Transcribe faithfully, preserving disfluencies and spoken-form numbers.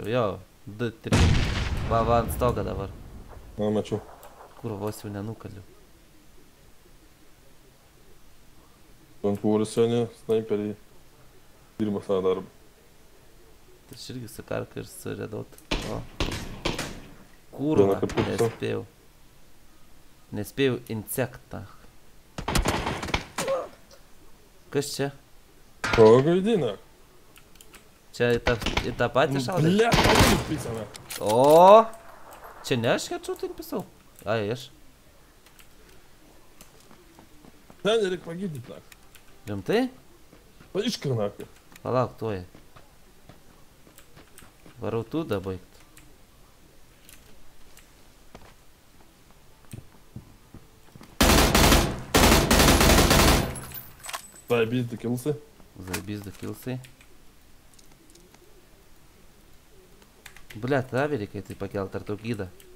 mačiau, jo. Du, trys. Va, va, ant stogą dabar. Na, mačiau. Kur vos jau nenukaliu. Vankūras seniai, snaiperiai. Dirba savo darbą. Tai aš irgi su karka ir su redot. O. Kurva, nespėjau. Nespėjau insektą. Kas čia? O, gaidina. Čia į tą, į tą patį šaudai? Ble, patį pisame. O, čia ne aš headshotą pisau. Ai, aš. Ten reikia pagydyti, nak. Rimtai? Pa iškirnakai. Palauk, tuoj. Varau tu da baigt. Zaibys du kilsai. Zaibys du kilsai. Blet, avį reikia tai pakelt, ar tau gyda?